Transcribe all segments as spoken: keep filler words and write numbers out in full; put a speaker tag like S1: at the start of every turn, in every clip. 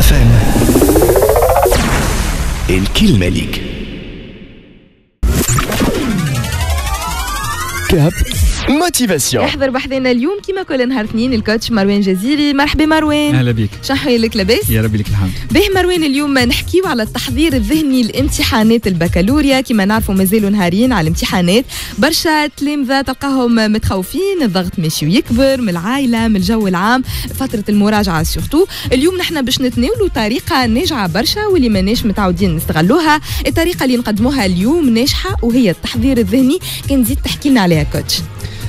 S1: اف ام الكلمة ليك. كاب موتيفاسيون.
S2: احضر بحثنا اليوم كما كل نهار اثنين الكوتش مروان جزيري. مرحبا مروان.
S3: اهلا بك.
S2: شحوي لك لاباس؟
S3: يا ربي لك الحمد.
S2: به مروان اليوم نحكيو على التحضير الذهني لامتحانات البكالوريا. كما نعرفوا مازالوا نهارين على الامتحانات، برشا تلامذة تلقاهم متخوفين، الضغط ماشي ويكبر من العائلة من الجو العام، فترة المراجعة سورتو. اليوم نحن باش نتناولوا طريقة ناجعة برشا واللي ماناش متعودين نستغلوها. الطريقة اللي نقدموها اليوم ناجحة وهي التحضير الذهني. كان زيد تحكي لنا عليها كوتش.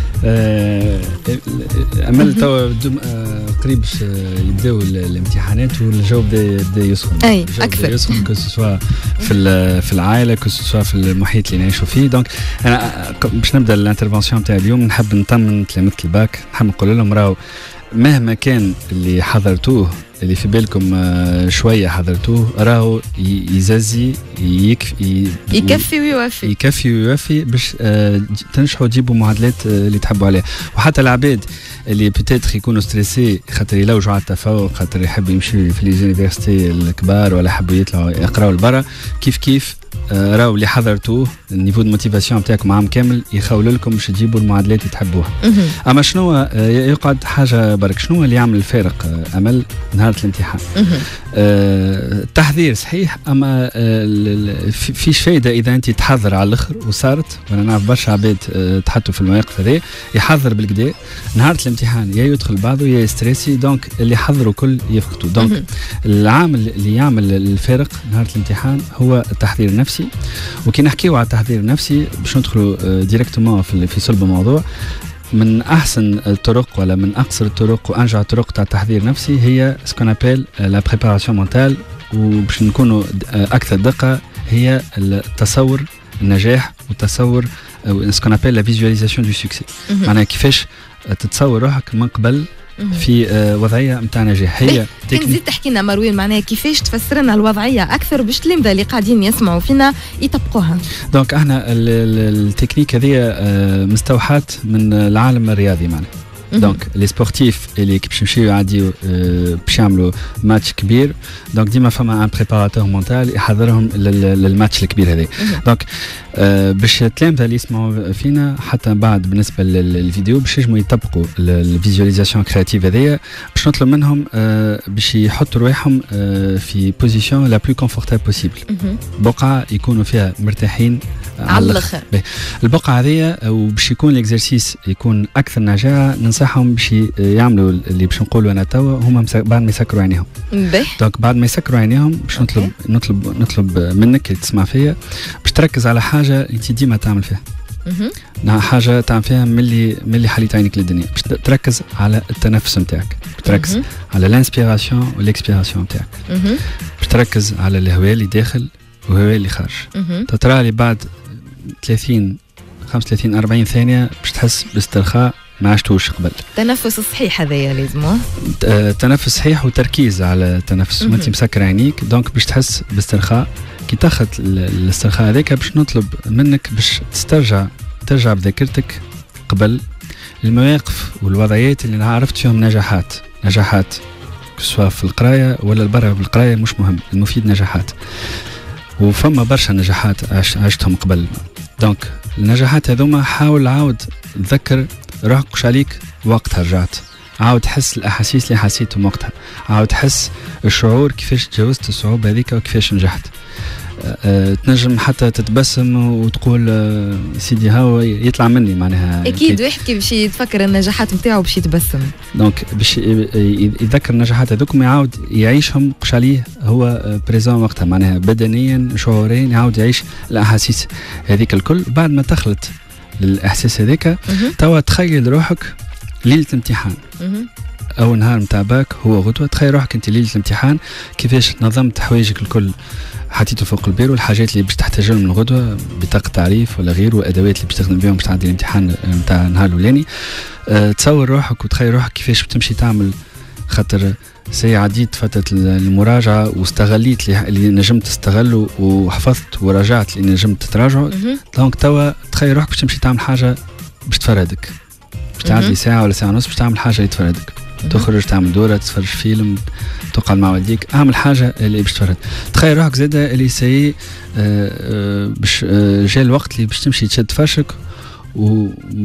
S3: آه امل توا قريب باش يبداو الامتحانات والجو بدا بدا يسخن.
S2: اي اكثر
S3: يسخن كو سوا في في العائله كو سوا في المحيط اللي نعيشوا فيه. دونك انا باش نبدا الانترفونسيون تاع اليوم نحب نطمن تلامذه الباك، نحب نقول لهم راهو مهما كان اللي حضرتوه اللي في بالكم شويه حضرتوه راهو يزازي يكفي
S2: يكفي ويوفي
S3: يكفي ويوفي باش تنجحوا تجيبوا معادلات اللي تحبوا عليها. وحتى العباد اللي بتاتر يكونوا ستريسي خاطر يلوجوا على التفوق، خاطر يحبوا يمشيوا في ليزونيفرسيتي الكبار ولا يحبوا يطلعوا يقراوا لبرا، كيف كيف راهو اللي حضرتوه النيفو دو موتيفاسيون نتاعكم عام كامل يخول لكم باش تجيبوا المعادلات اللي تحبوها. اما شنو يقعد حاجه برك، شنو اللي يعمل الفارق امل نهار الامتحان؟ التحضير صحيح، اما فيش فايده اذا انت تحضر على الاخر وصارت. وانا نعرف برشا عباد تحطوا في المواقف هذه، يحضر بالكدا نهار الامتحان يا يدخل بعضه يا يستريسي، دونك اللي حضروا كل يفقدوا. دونك العامل اللي يعمل الفارق نهار الامتحان هو التحضير النفسي. وكي نحكيو على التحضير النفسي باش ندخلوا ديريكتومون في في صلب الموضوع، من احسن الطرق ولا من اقصر الطرق وانجع الطرق تاع التحضير النفسي هي سكون ابل لا بريباراسيون مونتال. وباش نكونوا اكثر دقه هي التصور النجاح والتصور سكون ابل لا فيزواليزاسيون دو سوكسي. معناها كيفاش تتصور روحك من قبل في وضعيه نتاع نجاح. هي
S2: تزيد تحكي لنا مروان معناها كيفاش تفسر لنا الوضعيه اكثر باش التلامذه اللي قاعدين يسمعوا فينا يطبقوها.
S3: دونك احنا التكنيك هذه مستوحاه من العالم الرياضي معنا. دونك لي سبورتيف اللي باش يمشيو يعديو باش يعملوا ماتش كبير، دونك ديما فما ان بريباراتور مونتال يحضرهم للماتش الكبير هذا. دونك باش التلامذه اللي يسمعوا فينا حتى بعد بالنسبه للفيديو باش يجموا يطبقوا الفيزواليزاسيون كرياتيف هذيا، باش نطلب منهم باش يحطوا رواحهم في بوزيسيون لا بلو كونفورتابل بوسيبل، بقعه يكونوا فيها مرتاحين
S2: على الاخر.
S3: البقعه هذيا وباش يكون الاكزرسيس يكون اكثر نجاعه، ننصحهم باش يعملوا اللي باش نقولوا انا توا هما بعد ما يسكروا عينيهم. دونك بعد ما يسكروا عينيهم باش نطلب نطلب نطلب منك اللي تسمع فيا باش تركز على حاجه انت ديما تعمل فيها. اها حاجه تعمل فيها ملي ملي حليت عينك للدنيا، باش تركز على التنفس نتاعك، باش تركز على الانسبيراسيون والاكسبيراسيون نتاعك، باش تركز على الهواء اللي داخل والهواء اللي خارج. ترى لي بعد ثلاثين خمسة وثلاثين أربعين ثانيه باش تحس باسترخاء ما عشتوش قبل.
S2: التنفس الصحيح هذايا لازم
S3: تنفس صحيح وتركيز على التنفس وانت مسكر عينيك، دونك باش تحس باسترخاء. كي تاخذ الاسترخاء هذاك باش نطلب منك باش تسترجع ترجع بذاكرتك قبل المواقف والوضعيات اللي عرفت فيهم نجاحات نجاحات سواء في القرايه ولا البرا بالقرايه مش مهم، المفيد نجاحات. وفما برشا نجاحات عشتهم قبل. دونك النجاحات هذوما حاول عاود تذكر روحك وش عليك وقتها رجعت، عاود تحس الاحاسيس اللي حسيتهم وقتها، عاود تحس الشعور كيفاش تجاوزت الصعوبه هذيك وكيفاش نجحت. أه تنجم حتى تتبسم وتقول أه سيدي هاو يطلع مني معناها.
S2: اكيد واحد كي باش يتفكر النجاحات نتاعو باش يتبسم.
S3: دونك باش يتذكر النجاحات هذوكم يعاود يعيشهم قش عليه هو بريزون وقتها، معناها بدنيا شعوريا يعاود يعيش الاحاسيس هذيك الكل. بعد ما تخلط للاحساس هذاك توا تخيل روحك ليله الامتحان او نهار نتاع باك هو غدوه. تخيل روحك انت ليله الامتحان كيفاش نظمت حوايجك الكل، حطيته فوق البيرو الحاجات اللي باش تحتاجهم من الغدوه، بطاقه تعريف ولا غيره، والادوات اللي باش تخدم بهم باش تعدي الامتحان نتاع النهار الاولاني. أه تصور روحك وتخيل روحك كيفاش بتمشي تعمل، خاطر سي عديت فتره المراجعه واستغليت اللي نجمت تستغله وحفظت وراجعت اللي نجمت تراجعه. دونك توا تخيل روحك باش تمشي تعمل حاجه باش تفردك، باش تعدي ساعه ولا ساعه ونص باش تعمل حاجه اللي تفردك. تخرج تعمل دوره تتفرج فيلم تقعد مع والديك اعمل حاجه اللي باش تفرج تخيل روحك زاده اللي سي باش جاء الوقت اللي باش تمشي تشد فرشك و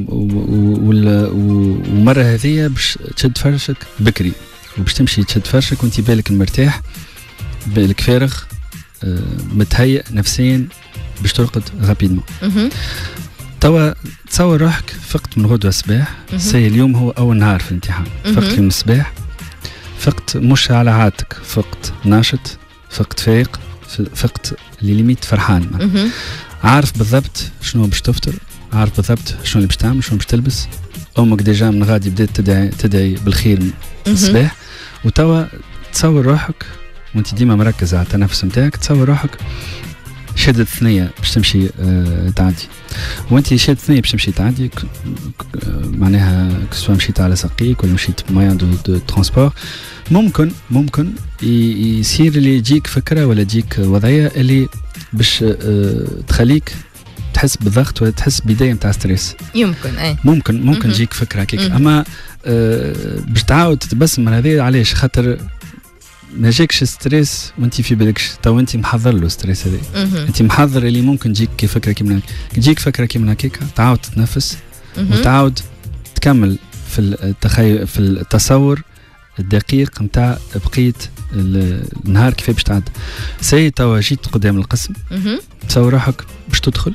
S3: ومره هذه باش تشد فرشك بكري وباش تمشي تشد فرشك وانت بالك المرتاح بالك فارغ متهيئ نفسيا باش ترقد رابيدمون. توا تصور روحك فقت من غدوه الصباح سي اليوم هو اول نهار في الامتحان فقت اليوم الصباح فقت مش على عادتك فقت ناشط فقت فايق فقت اللي ليميت فرحان عارف بالضبط شنو باش تفطر عارف بالضبط شنو اللي باش تعمل شنو باش تلبس امك ديجا من غادي بدات تدعي تدعي بالخير الصباح وتوا تصور روحك وانت ديما مركز على التنفس نتاعك تصور روحك شادة ثنية باش تمشي آه تعدي وانت شادة ثنية باش تمشي تعدي معناها كسوا مشيت على ساقيك ولا مشيت بموان دو, دو ترانسبور ممكن ممكن يصير اللي يجيك فكرة ولا تجيك وضعية اللي باش آه تخليك تحس بالضغط ولا تحس بداية متاع ستريس
S2: يمكن اي
S3: ممكن ممكن تجيك فكرة هكيك اما آه باش تعاود تتبسم من هذه علاش خاطر ما جاكش ستريس وانت في بالكش تو انت محضر له ستريس هذا انت محضر اللي ممكن تجيك فكره كيما تجيك فكره كيما هكاك تعاود تتنفس وتعاود تكمل في التخيل في التصور الدقيق نتاع بقيه النهار كيف باش تعدي سي توا جيت قدام القسم تصور روحك باش تدخل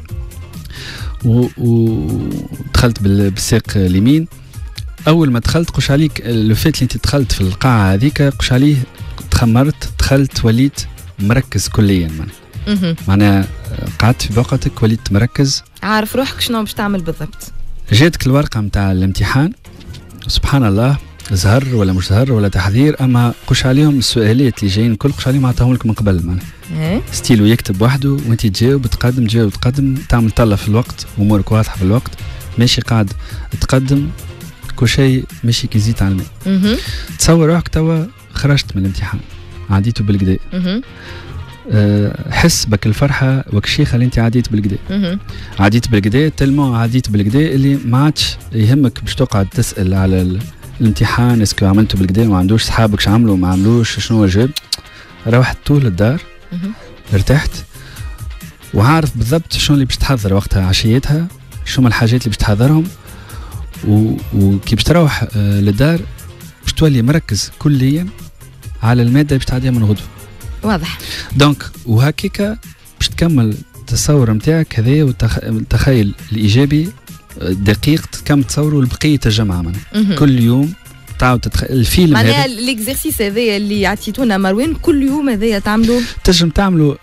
S3: ودخلت بالساق اليمين اول ما دخلت قش عليك لو فات اللي انت دخلت في القاعه هذيك قش عليه تخمرت دخلت وليت مركز كليا معناها معناها قعدت في بوقتك وليت مركز
S2: عارف روحك شنو باش تعمل بالضبط جاتك
S3: الورقه نتاع الامتحان سبحان الله زهر ولا مش زهر ولا تحذير اما قش عليهم السؤالات اللي جايين الكل قش عليهم عطاهم لك من قبل معناها ستيلو يكتب وحده وانت تجاوب تقدم تجاوب تقدم تعمل طله في الوقت امورك واضحه في الوقت ماشي قاعد تقدم كل شيء ماشي كي زيت على الماء تصور روحك توا خرجت من الامتحان عديته بالكدا أه حس بك الفرحه وكشيخه اللي انت عديت بالكدا عديت بالكدا تلمو عديت بالكدا اللي ما عادش يهمك باش تقعد تسال على الامتحان اسكو عملته بالكدا ما عندوش صحابك شو عملوا ما عملوش شنو جاب روحت طول الدار ارتحت وعارف بالضبط شنو اللي باش تحضر وقتها عشيتها شنو الحاجات اللي باش تحضرهم وكي باش تروح آه للدار باش تولي مركز كليا على الماده باش تعديها من غدوه
S2: واضح
S3: دونك وهكيكا باش تكمل التصور نتاعك هذايا والتخيل الايجابي دقيق تكمل تصوره لبقيه الجامعه معناها كل يوم تعاود تتخيل الفيلم
S2: معناها ليكزيرسيس هذايا اللي عطيتونا مروان كل يوم هذايا تعملوا
S3: تنجم تعملوا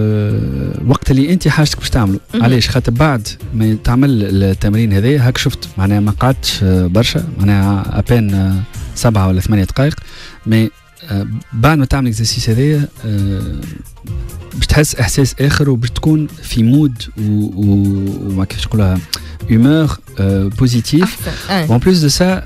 S3: آه وقت اللي انت حاجتك باش تعملوا علاش خاطر بعد ما تعمل التمرين هذايا هاك شفت معناها ما قعدتش برشا معناها ابين آه سبعة ولا ثمانية دقائق مي آه بعد ما تعمل الاكزرسيس هذايا آه باش تحس احساس اخر وباش تكون في مود وما كيفاش نقولها humeur بوزيتيف وان بلوس دو سا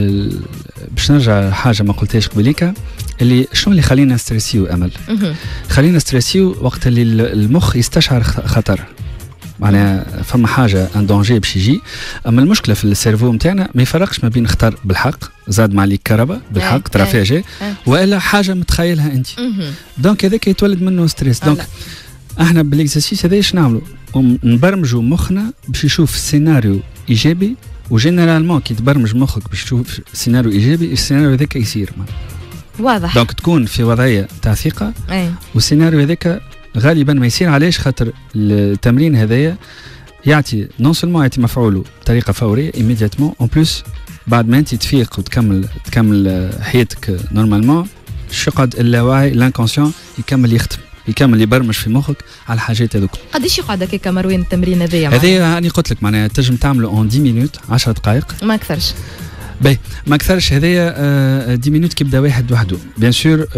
S3: باش نرجع حاجه ما قلتهاش قبليك اللي شنو اللي خلينا نستريسيو امل خلينا نستريسيو وقت اللي المخ يستشعر خطر معناها فما حاجه ان دونجي باش يجي اما المشكله في السيرفو نتاعنا ما يفرقش ما بين خطر بالحق زاد مع لي كهرباء بالحق ترى فيها جاي والا حاجه متخيلها انت دونك هذاك يتولد منه ستريس دونك احنا بالاكزرسيس هذا ايش نعملوا نبرمجوا مخنا باش يشوف سيناريو ايجابي وجينيرالمون كي تبرمج مخك باش تشوف سيناريو ايجابي السيناريو هذاك يصير
S2: واضح
S3: دونك تكون في وضعيه تاع ثقه والسيناريو هذاك غالبا ما يصير علاش خاطر التمرين هذايا يعطي نون سولمون يعطي مفعوله بطريقه فوريه ايميدياتمون اون بلوس بعد ما انت تفيق وتكمل تكمل حياتك نورمالمون شقد اللاوعي لانكونسيون يكمل يخدم يكمل يبرمج في مخك على الحاجات هذوك.
S2: قداش يقعد هكاك مروان التمرين هذايا؟
S3: هذايا راني قلت لك معناها تنجم تعمله اون عشر مينوت عشر دقائق
S2: ما اكثرش.
S3: باهي ما اكثرش هذايا آه عشر مينوت كيبدا واحد وحده بيان سور آه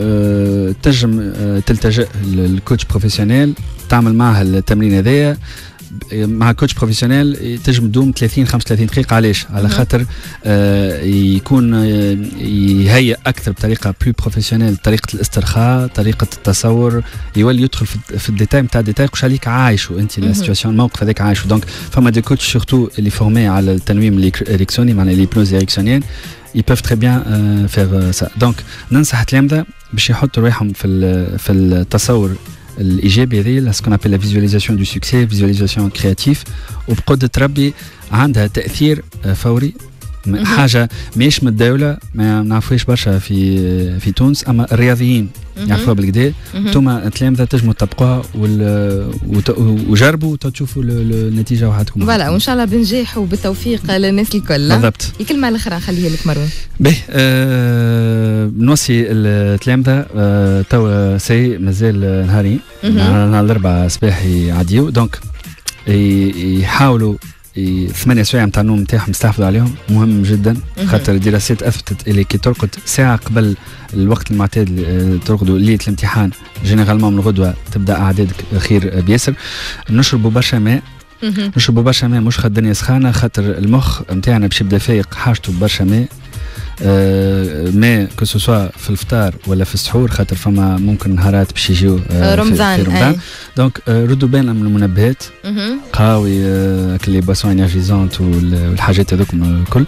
S3: آه تنجم آه تلتجئ للكوتش بروفيسيونيل تعمل معه التمرين هذايا مع كوتش بروفيسيونيل تنجم تدوم ثلاثين خمسة وثلاثين دقيقه علاش على خاطر آه يكون آه يهيئ اكثر بطريقه بلو بروفيسيونيل طريقه الاسترخاء طريقه التصور يولي يدخل في الديتاي نتاع الديتاي واش عليك عايشوا انت لا سيتواسيون الموقف هذاك عايشوا دونك فما دي كوتش سورتو اللي فورمي على التنويم الاريكسوني معناها ليبنوز اريكسونيين ils peuvent très bien euh, faire euh, ça. Donc ننصح التلامذة باش يحطوا رواحهم في في التصور الايجابي هذا ce qu'on appelle la visualisation du succès, visualisation créative, وبقدرة ربي عندها تأثير فوري. حاجة ماهيش من الدولة ما نعرفوش برشا في في تونس، اما الرياضيين يعرفوها بالكدا. انتوما التلامذة تنجموا تطبقوها وجربوا تشوفوا النتيجة وحدكم.
S2: فوالا وان شاء الله بنجاح وبالتوفيق للناس الكل.
S3: بالضبط.
S2: الكلمة الأخرى نخليها لك مروان.
S3: باهي أه نوصي التلامذة أه توا سي مازال نهارين نهار الأربعاء صباحي عاديو، دونك يحاولوا ثمانية سوايع نتاع النوم نتاعهم يستحفظوا عليهم، مهم جدا. خاطر الدراسات اثبتت اللي كي ترقد ساعه قبل الوقت المعتاد ترقدوا ليله الامتحان جينيرالمون من الغدوه تبدا اعدادك خير بياسر. نشربوا برشا ماء، نشربوا برشا ماء مش خاطر الدنيا سخانه، خاطر المخ نتاعنا باش يبدا فايق حاجته برشا ماء. آه ما كو سوسوا في الفطار ولا في السحور، خاطر فما ممكن نهارات باش يجيو آه
S2: رمضان,
S3: في رمضان. دونك آه ردوا بالنا من المنبهات قهاوي آه لي باسون انرجيزونت والحاجات هذوك الكل.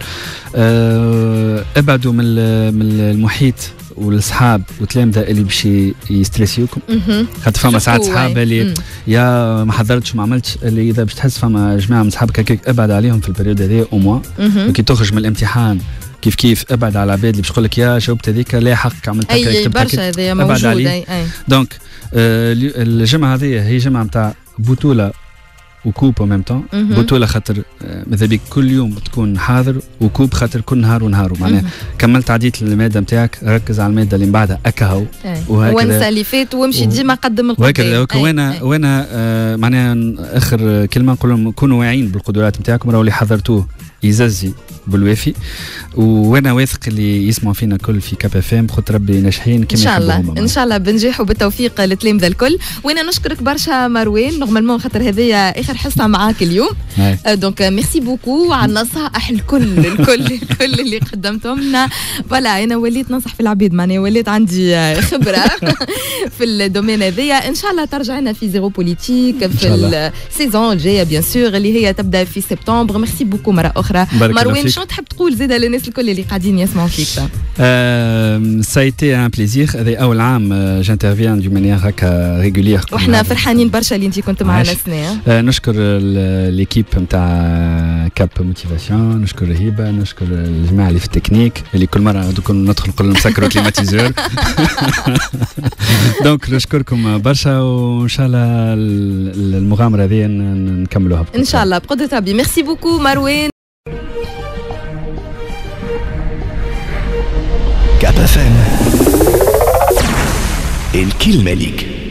S3: آه ابعدوا من من المحيط والصحاب والتلامذة اللي باش يستريسيوكم، خاطر فما ساعات صحاب اللي يا ما حضرتش ما عملتش، اللي اذا باش تحس فما جماعه من صحابك هكاك ابعد عليهم في البريود هذه او موا. وكي تخرج من الامتحان كيف كيف ابعد على العباد اللي باش يقول لك يا جاوبت هذيك لا حق عملت هكا
S2: اي برشا هذايا موجود. اي
S3: دونك آه الجمعه هذه هي جمعه نتاع بطوله وكوب او ميم طون. بطوله خاطر ماذا بيك كل يوم تكون حاضر، وكوب خاطر كل نهار ونهار. معناها كملت عديت الماده نتاعك، ركز على الماده اللي من بعدها اكهو
S2: وانسى اللي فات وامشي ديما قدم القدام.
S3: وانا وانا آه معناها اخر كلمه نقول لهم كونوا واعيين بالقدرات نتاعكم، راهو اللي حضرتوه يززي بالوافي، وانا واثق اللي يسمعوا فينا كل في كاب اف ام بخاطر ربي ناجحين كما
S2: ان شاء الله. ان شاء الله بنجاحوا بالتوفيق للتلامذه الكل. وانا نشكرك برشا مروان نورمالمون خاطر هذيا اخر حصه معاك اليوم. دونك ميرسي بوكو على النصائح الكل الكل الكل اللي قدمتهم لنا. فوالا انا وليت ننصح في العباد، معناها وليت عندي خبره في الدومين هذايا. ان شاء الله ترجعنا في زيرو بوليتيك في السيزون الجايه بيان سور اللي هي تبدا في سبتمبر. ميرسي بوكو مره اخرى مروان. شنو تحب تقول زيدا للناس الكل اللي قاعدين يسمعوا فيك؟
S3: سا ايتي ان بليزير. هذا اول عام جانترفيان دو مانيير هكا ريغولير،
S2: وحنا فرحانين برشا اللي انت كنت معنا السنه.
S3: نشكر ليكيب نتاع كاب موتيفاسيون، نشكر هبه، نشكر الجماعه اللي في التكنيك اللي كل مره ندخل نقول لهم سكروا كليماتيزور. دونك نشكركم برشا، وان شاء الله المغامره هذه نكملوها
S2: ان شاء الله بقدره ربي. ميرسي بوكو مروان.
S1: كاب اف ام الكلمة ليك.